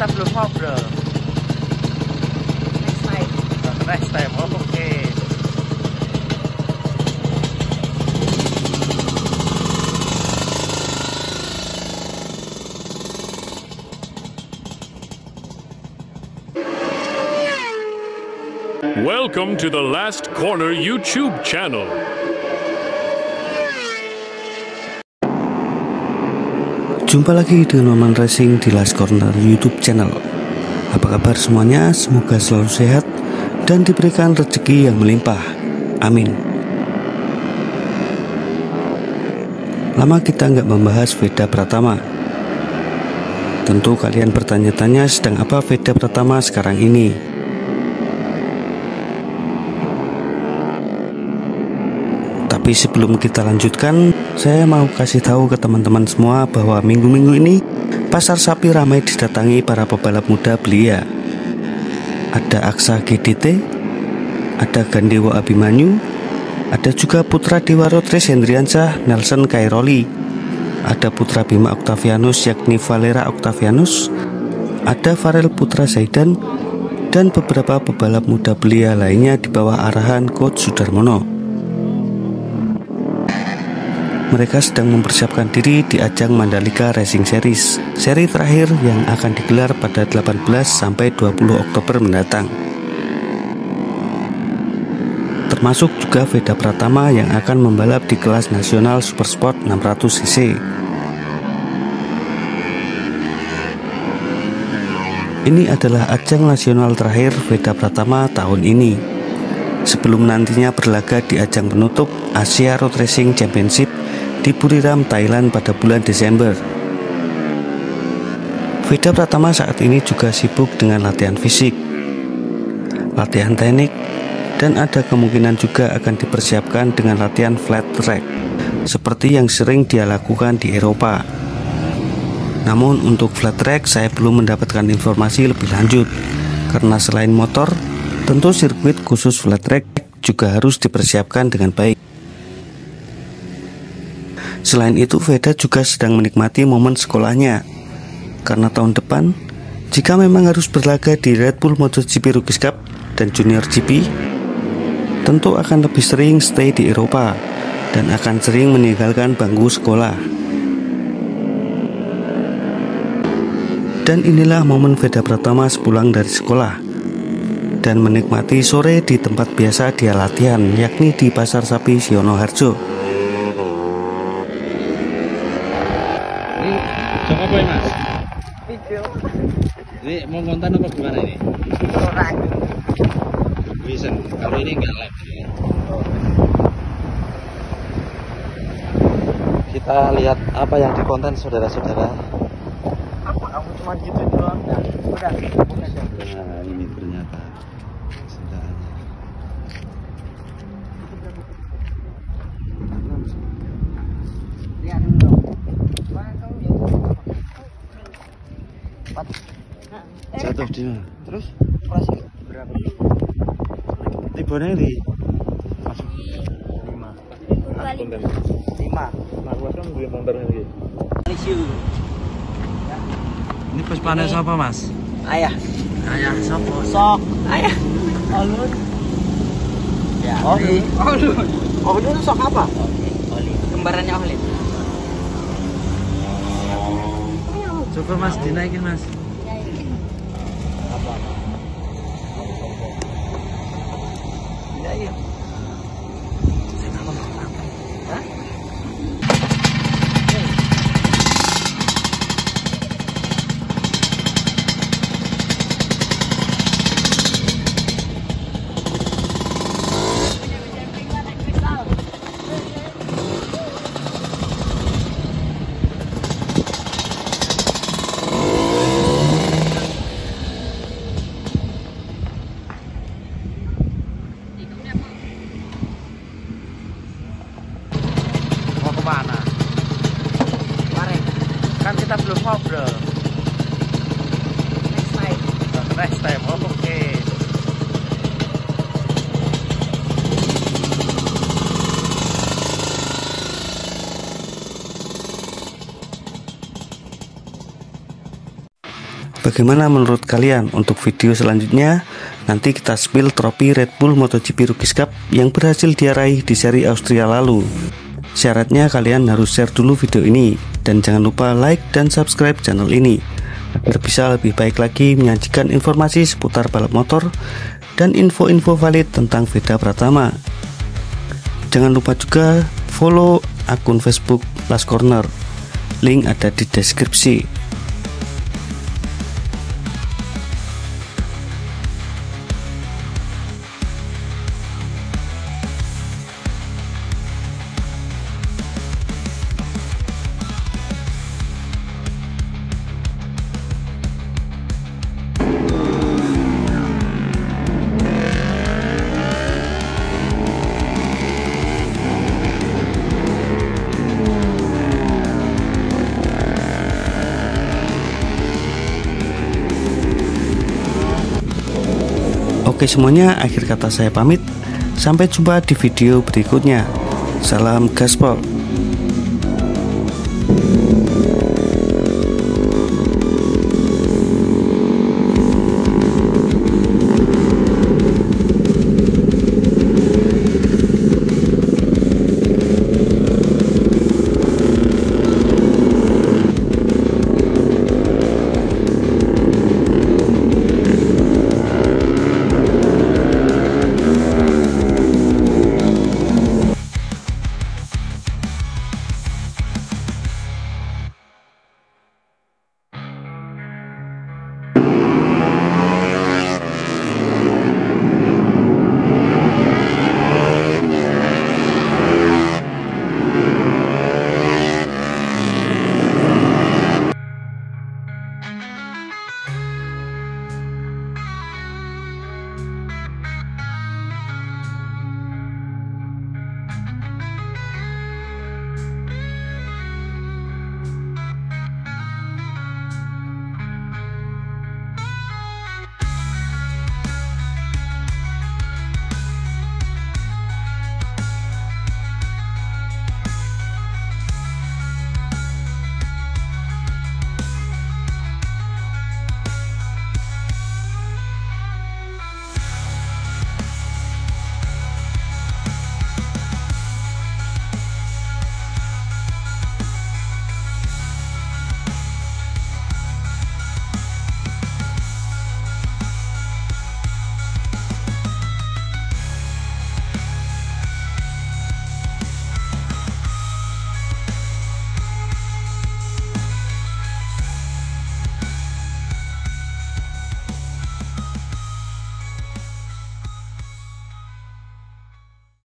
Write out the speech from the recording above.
kita belum ngobrol. Next time. Oh, oke. Welcome to the Last Corner YouTube channel. Jumpa lagi dengan Maman Racing di Last Corner YouTube channel. Apa kabar semuanya? Semoga selalu sehat dan diberikan rezeki yang melimpah. Amin. Lama kita nggak membahas Veda Pratama. Tentu kalian bertanya-tanya sedang apa Veda Pratama sekarang ini. Tapi sebelum kita lanjutkan, saya mau kasih tahu ke teman-teman semua bahwa minggu-minggu ini pasar sapi ramai didatangi para pebalap muda belia. Ada Aksa GDT, ada Gandewa Abimanyu, ada juga putra Dewa Rotres Hendriansyah Nelson Kairoli, ada putra Bima Octavianus yakni Valera Octavianus, ada Farel Putra Zaidan, dan beberapa pebalap muda belia lainnya di bawah arahan Coach Sudarmono. Mereka sedang mempersiapkan diri di ajang Mandalika Racing Series, seri terakhir yang akan digelar pada 18 sampai 20 Oktober mendatang. Termasuk juga Veda Pratama yang akan membalap di kelas nasional Supersport 600cc. Ini adalah ajang nasional terakhir Veda Pratama tahun ini, sebelum nantinya berlaga di ajang penutup Asia Road Racing Championship di Buriram, Thailand pada bulan Desember. Veda Pratama saat ini juga sibuk dengan latihan fisik, latihan teknik, dan ada kemungkinan juga akan dipersiapkan dengan latihan flat track seperti yang sering dia lakukan di Eropa. Namun untuk flat track saya belum mendapatkan informasi lebih lanjut, karena selain motor, tentu sirkuit khusus flat track juga harus dipersiapkan dengan baik. Selain itu, Veda juga sedang menikmati momen sekolahnya, karena tahun depan, jika memang harus berlaga di Red Bull MotoGP Rookies Cup dan Junior GP, tentu akan lebih sering stay di Eropa dan akan sering meninggalkan bangku sekolah. Dan inilah momen Veda Pratama sepulang dari sekolah dan menikmati sore di tempat biasa dia latihan, yakni di Pasar Sapi Sionoharjo. Coba apa ya, Mas? Video. Ini mau konten apa gimana ini? Orang. Bisa. Kalau ini enggak live. Kita lihat apa yang dikonten saudara-saudara. Apa kamu cuma gitu doang? Udah. Nah, ini ternyata saudaranya. Lihat dulu. Jatuh di mana? Terus operasi berapa? Tibanya di masuk 5. Nah, gua kan gue konten lagi. Ini pas panen apa, Mas? Ayah. Ayah sopo? Sok. Ayah. Alun. Ya. Oli. Alun. Oh, itu sok apa? Oli. Kembarannya Oli. Coba Mas dinaikin, Mas. Apa? Iya. Hah? Kemana? Kemarin. Kan kita belum ngobrol. Next time. Oh, oke. Bagaimana menurut kalian untuk video selanjutnya? Nanti kita spill trofi Red Bull MotoGP Rookies Cup yang berhasil diraih di seri Austria lalu. Syaratnya kalian harus share dulu video ini, dan jangan lupa like dan subscribe channel ini agar bisa lebih baik lagi menyajikan informasi seputar balap motor dan info-info valid tentang Veda Pratama. Jangan lupa juga follow akun Facebook Last Corner, link ada di deskripsi. Oke semuanya, akhir kata saya pamit. Sampai jumpa di video berikutnya. Salam gaspol.